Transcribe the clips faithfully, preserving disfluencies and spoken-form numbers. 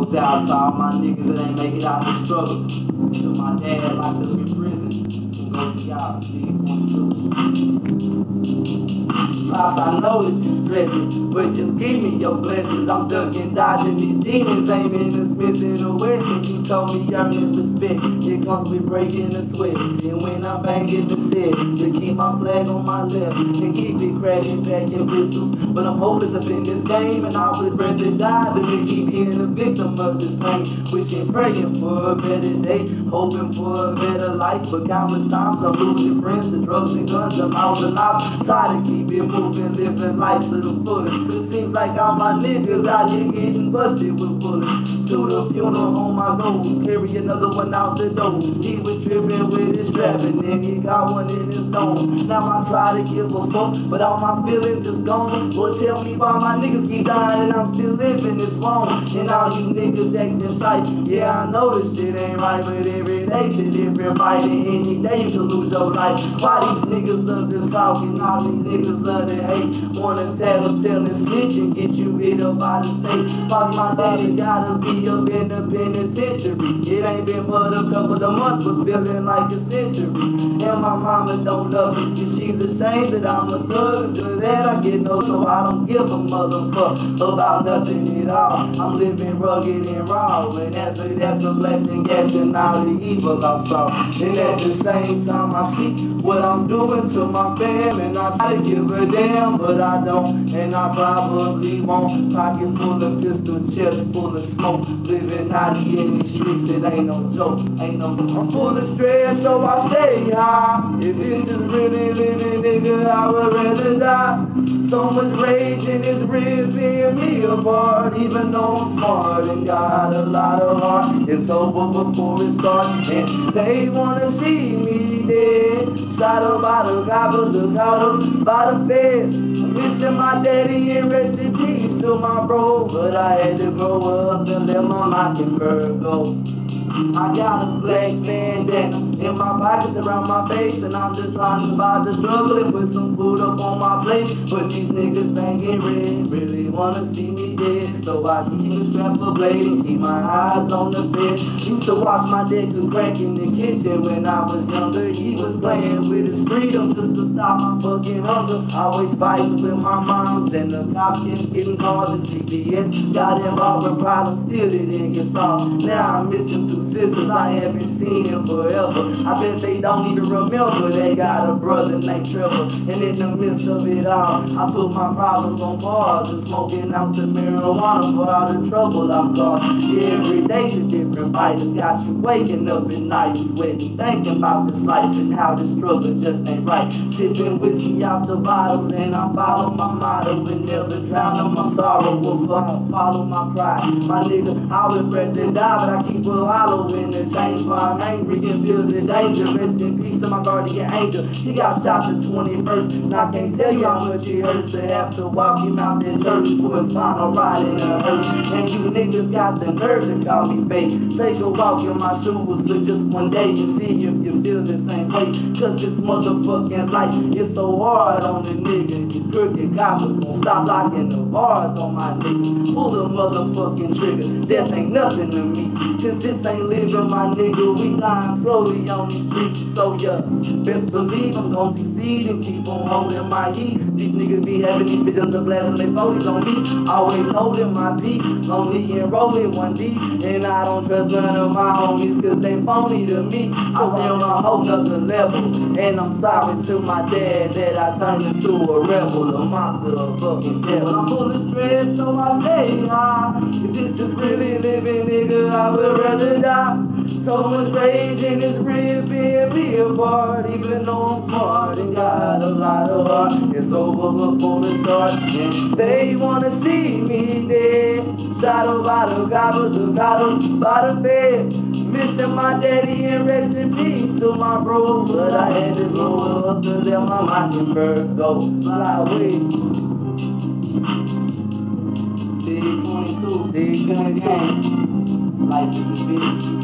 goes out to all my niggas that ain't make it out the struggle. To my dad locked up in prison. So go to y'all, C twenty-two. Pops, I know that you stressing, but just give me your blessings. I'm ducking, dodging these demons, aiming the Smith and the West. And you told me earning respect, it comes with breaking the sweat. And when I'm banging the set, to keep my flag on my left, and keep it cracking back in pistols. But I'm hopeless up in this game, and I would rather die than to keep being a victim of this pain. Wishing, praying for a better day, hoping for a better life. But countless times I'm losing friends to drugs and guns, I'm out of lives. Try to keep it moving, living life to the fullest. But it seems like all my niggas out here getting busted with bullets. To the funeral home I go, carry another one out the door. He was tripping with his strap and then he got one in his dome. Now I try to give a fuck, but all my feelings is gone. Lord, tell me why my niggas keep dying and I'm still living this wrong. And all you niggas acting shy, yeah, I know this shit ain't right, but every day's a different fight, and any day you can lose your life. Why these niggas love to talk and all these niggas love to hate? Wanna tell them, tell and snitch and get you hit up by the state. Cause my daddy gotta be up in the penitentiary. It ain't been but a couple of months, but feeling like a century. And my mama don't love me, cause she's ashamed that I'm a thug. To that I get no, so I don't give a motherfucker about nothing at all. I'm living rugged and raw, and after that's a blessing, catching all the evil I saw. And at the same time I see what I'm doing to my fam, and I try to give a damn, but I don't, and I probably won't. Pocket full of pistol, chest full of smoke, living out here in these streets, it ain't no joke, ain't no. I'm full of stress, so I stay high. If this is really living, nigga, I would rather die. So much rage and it's ripping me apart, even though I'm smart and got a lot of heart. It's over before it starts, and they wanna see me dead. Shot up by the coppers, or caught up by the feds. I'm missing my daddy and rest in peace to my bro, but I had to grow up and let my mockingbird go. I got a black bandana in my pockets around my face, and I'm just trying to survive the struggle and put some food up on my plate. But these niggas banging red really wanna see me dead, so I keep a strap a blade and keep my eyes on the fence. Used to watch my dad cook crack in the kitchen when I was younger. He was playing with his freedom just to stop my fucking hunger. Always fighting with my moms, and the cops kept getting calls, and C P S got involved with problems, still didn't get solved. Now I'm missing two sisters I haven't seen in forever. I bet they don't even remember they got a brother named Trevor. And in the midst of it all, I put my problems on pause and smoking ounce of marijuana for all the trouble I've caused. Yeah, every day's a different fight. It's got you waking up at night, sweating, thinking about this life and how this struggle just ain't right. Sipping whiskey out the bottle, and I follow my motto and never drown in my sorrow. Will swallow my pride. My nigga, I would rather die, but I keep a hollow in the chamber. I'm angry and feel the danger. Rest in peace to my guardian angel. He got shot the twenty-first, and I can't tell you how much it hurts to have to walk him out in church for his final ride in a hearse. And you niggas got the nerve to call me fake. Take a walk in my shoes for just one day and see if you feel the same way. Cause this motherfucking life is so hard on the nigga. These crooked coppers won't stop locking the bars on my niggas. Pull the motherfucking trigger, death ain't nothing to me. Cause this ain't living, my nigga, we dying slowly on these streets. So yeah, best believe I'm gon' succeed and keep on holding my heat. These niggas be having these visions of blasting their forties on me. Always holding my peace, lonely and rolling one deep. And I don't trust none of my homies cause they phony to me. I stay on a whole nother level, and I'm sorry to my dad that I turned into a rebel, a monster, a fucking devil. I'm full of stress, so I stay high. If this is really living, nigga, I would rather die. So much rage and it's ripping me apart, even though I'm smart and got a lot of heart. It's over before it starts, and they wanna see me dead. Shot up by the coppers, or got up by the feds. Missing my daddy and rest in peace to my bro, but I had to grow up to let my mockingbird go fly away. C twenty-two, C twenty-two, life is a bitch.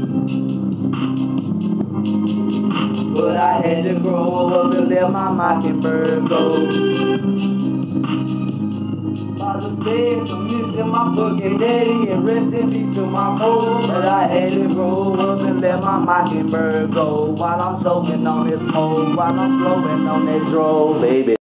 But I had to grow up and let my mockingbird go. by the feds. I'm missing my fucking daddy, and rest in peace to my mother. But I had to grow up and let my mockingbird go while I'm choking on this smoke, while I'm blowing on that dro, baby.